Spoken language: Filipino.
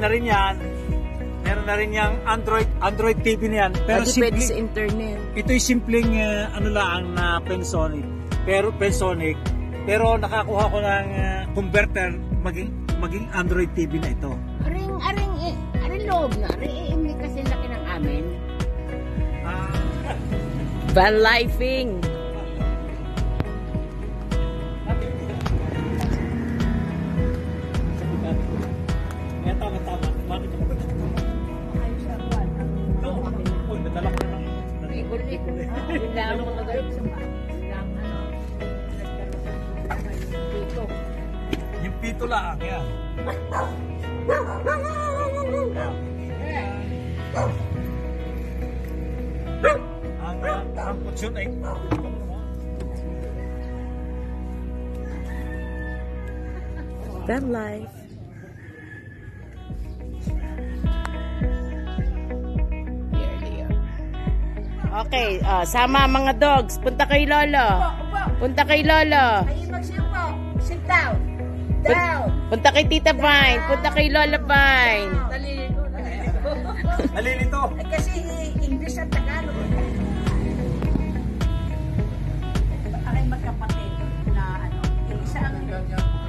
na rin yan. Meron na rin yung Android TV na yan. Pero pwede sa internet. Ito'y simpleng ano lang na Pensonic. Pero nakakuha ko ng converter maging Android TV na ito. Aring loob na. Hindi kasi laki ng amin. VanLifing. Yung pito lang, yan. Ang putsyon ay VanLife. Okay, sama mga dogs. Punta kay Lolo. Punta kay Lolo. Sit down. Down. Punta kay Tita Vine. Punta kay Lola Vine. nalilito. Ay kasi English at Tagalog. Aking magkapatid na ano, isa ang